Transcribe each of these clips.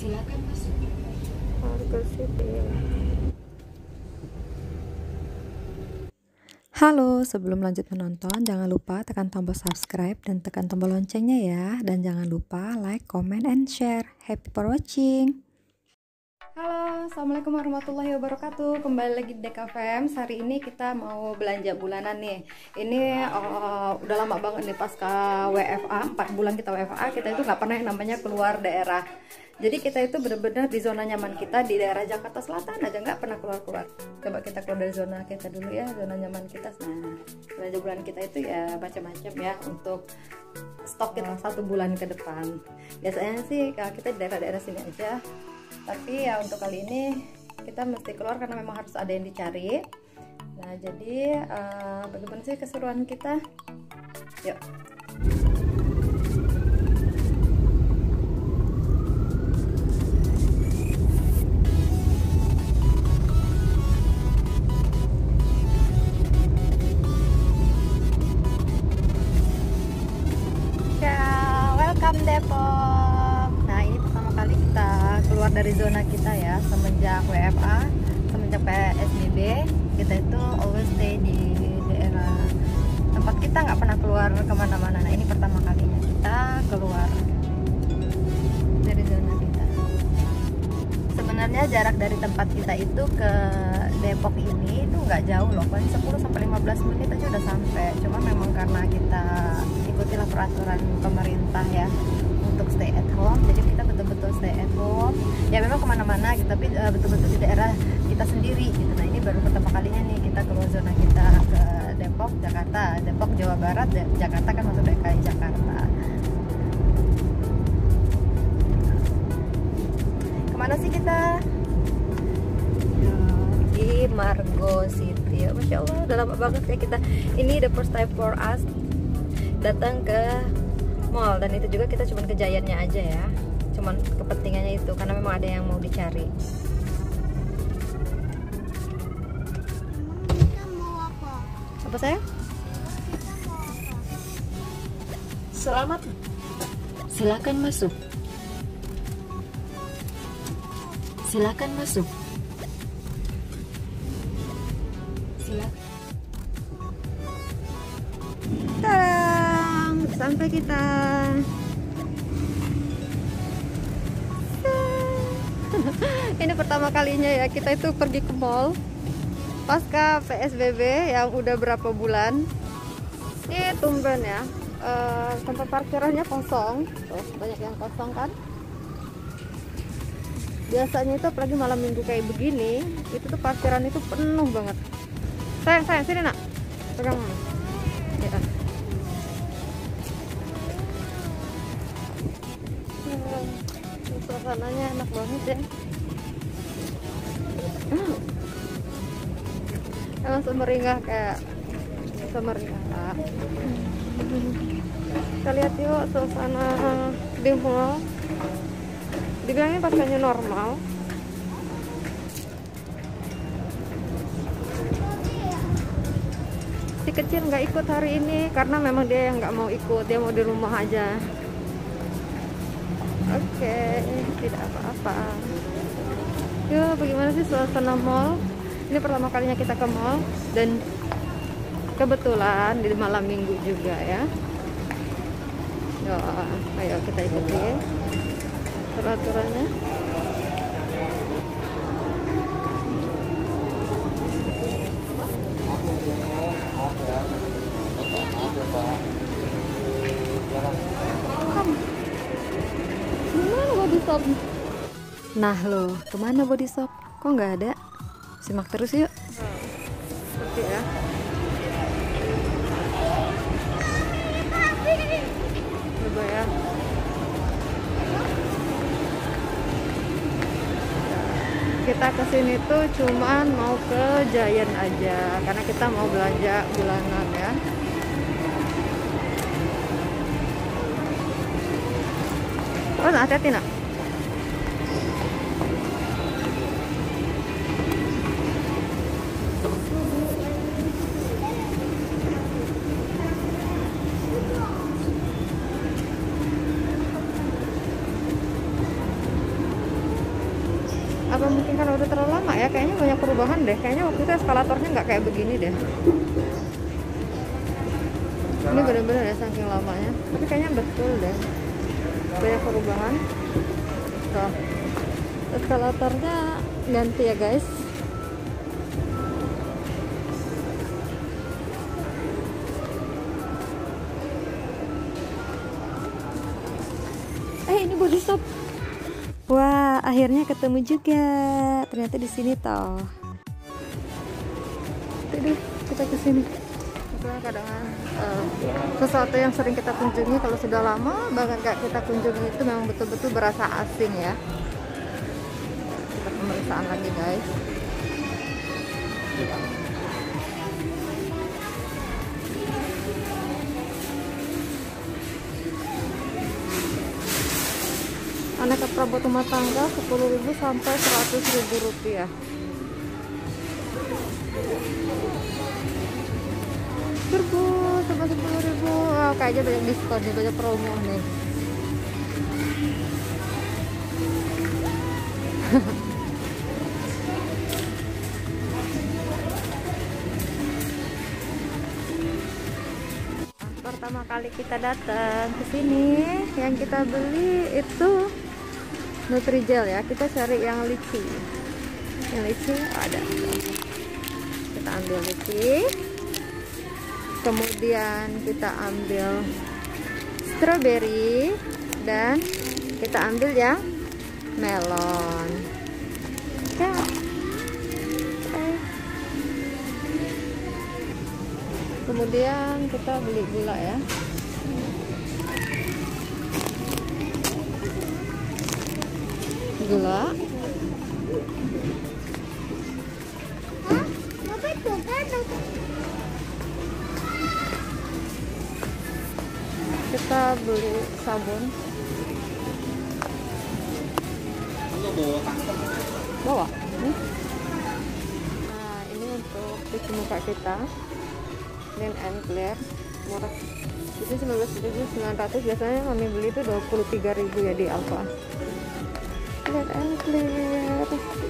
Silakan masuk. Harga sipil. Halo, sebelum lanjut menonton, jangan lupa tekan tombol subscribe dan tekan tombol loncengnya ya. Dan jangan lupa like, comment, and share. Happy for watching. Halo, assalamualaikum warahmatullahi wabarakatuh. Kembali lagi di DKFM. Hari ini kita mau belanja bulanan nih. Ini udah lama banget nih pasca WFA, 4 bulan kita WFA, kita itu nggak pernah yang namanya keluar daerah. Jadi kita itu benar-benar di zona nyaman kita di daerah Jakarta Selatan aja, nggak pernah keluar-keluar. Coba kita keluar dari zona kita dulu ya, zona nyaman kita. Nah, belanja bulan kita itu ya macam-macam ya untuk stok kita 1 bulan ke depan. Biasanya sih kita di daerah-daerah sini aja. Tapi ya untuk kali ini kita mesti keluar karena memang harus ada yang dicari. Nah jadi bagaimana sih keseruan kita? Yuk. Welcome Depok. Nah ini pertama kali kita keluar dari zona kita ya, semenjak WFA, semenjak PSBB kita itu always stay di daerah tempat kita, nggak pernah keluar kemana-mana. Nah ini pertama kalinya kita keluar dari zona kita. Sebenarnya jarak dari tempat kita itu ke Depok ini itu nggak jauh loh, paling 10-15 menit aja udah sampai. Cuma memang karena kita ikutilah peraturan pemerintah ya untuk stay at home, jadi kita betul-betul stay at home ya, memang kemana-mana gitu, tapi betul-betul di daerah kita sendiri gitu. Nah ini baru pertama kalinya nih kita keluar zona kita ke Depok, Jakarta. Depok Jawa Barat, Jakarta kan masuk DKI Jakarta. Kemana sih kita? Di Margo City. Masya Allah udah lama banget ya kita, ini the first time for us datang ke mall, dan itu juga kita cuman ke Giant-nya aja ya, cuman kepentingannya itu karena memang ada yang mau dicari. Kita mau apa? Apa saya? Selamat. Silakan masuk. Silakan masuk. Silakan. Tadang, sampai kita. Ini pertama kalinya ya kita itu pergi ke mall pasca PSBB yang udah berapa bulan. Ini tumben ya, tempat parkirannya kosong. Tuh, banyak yang kosong kan. Biasanya itu apalagi malam minggu kayak begini, itu tuh parkiran itu penuh banget. Sayang, sini nak, pegang ya. Suasananya enak banget ya. Emang semeringah kayak semeringah. Kita lihat yuk suasana di mall. Dibilangnya pasca normal. Si kecil nggak ikut hari ini karena memang dia yang nggak mau ikut, dia mau di rumah aja. Oke, tidak apa-apa. Yuk, bagaimana sih suasana mall? Ini pertama kalinya kita ke mall dan kebetulan di malam minggu juga ya. Yuk, ayo kita ikuti peraturannya. Gimana body shop? Nah loh, kemana body shop? Kok nggak ada? Simak terus yuk. Oke ya. Coba ya. Kita kesini tuh cuman mau ke Giant aja karena kita mau belanja bulanan ya. Oh, nah, hati-hati nak. Apa mungkin karena udah terlalu lama ya, kayaknya banyak perubahan deh. Kayaknya waktu itu eskalatornya nggak kayak begini deh. Ini bener-bener ya saking lamanya, tapi kayaknya betul deh, banyak perubahan. Tuh, eskalatornya ganti ya guys. Ini body stop. Wah, akhirnya ketemu juga. Ternyata di sini toh. Tuh, kita ke sini. Kadang sesuatu yang sering kita kunjungi kalau sudah lama bahkan gak kita kunjungi itu memang betul-betul berasa asing ya. Kita pemeriksaan lagi guys. Aneka perabot rumah tangga 10.000 sampai 100.000 rupiah. Serbu sampai 10.000. Wah, kayaknya banyak diskon nih, banyak promo nih. Pertama kali kita datang ke sini, yang kita beli itu Nutrijel ya. Kita cari yang lychee. Yang lychee ada. Kita ambil lychee. Kemudian kita ambil strawberry dan kita ambil yang melon. Ya. Kemudian kita beli gula ya. Gula. Kita beli sabun. Bawa. Nah, ini untuk cuci muka kita. Clean and Clear, murah. Itu 19.900, biasanya kami beli itu 23.000 ya di Alfa. Clean and Clear.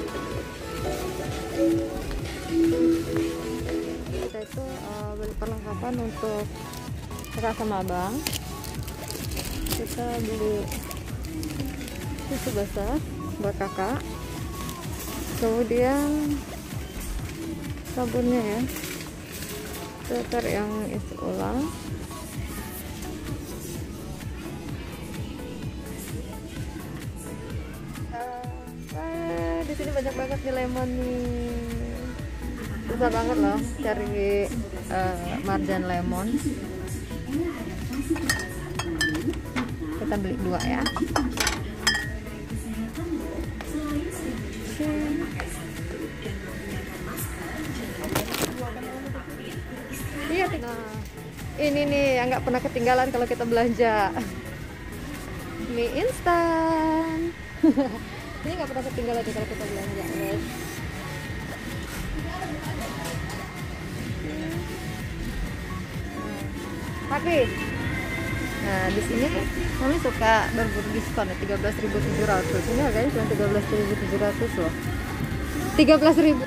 Kita itu beli perlengkapan untuk kakak sama abang. Kita beli tisu basah buat kakak. Kemudian sabunnya ya. Filter yang isi ulang. Di sini banyak banget nih lemon nih. Susah banget loh cari marjan lemon. Kita beli 2 ya. Nah, ini nih yang nggak pernah ketinggalan kalau kita belanja, mie instan. Ini nggak pernah ketinggalan nih kalau kita belanja guys. Tapi nah di sini kami suka berburu diskon 13.700. Ini harganya cuma 13.700 loh. 13.000.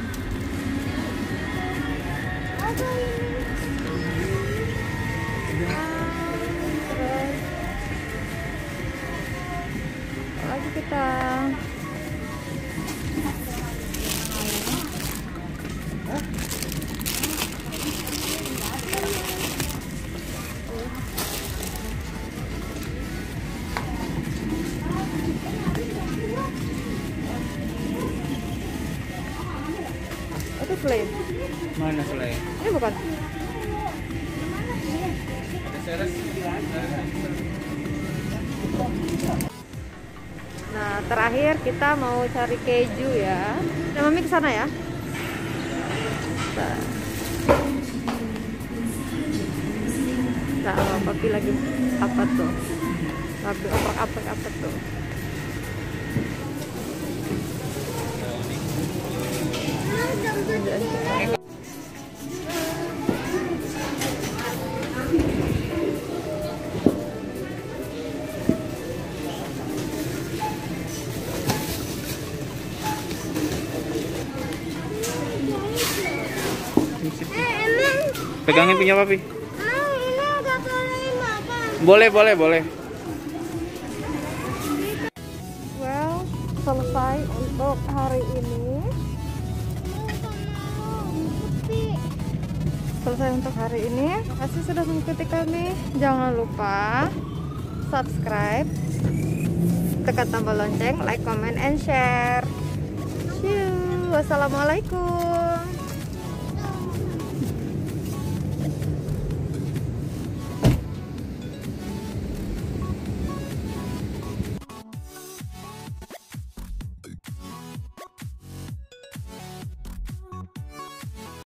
Lagi kita itu flame. Mana flame? Ini bukan. Nah, terakhir kita mau cari keju ya. Nah, Mami ke sana ya. Nah, papi lagi apa tuh? Papi opak apa tuh? Pegangin punya papi. Ini udah boleh makan. Boleh. Well, selesai untuk hari ini. Selesai untuk hari ini. Terima kasih sudah mengikuti kami. Jangan lupa subscribe, tekan tombol lonceng, like, comment, and share. See you. Wassalamualaikum.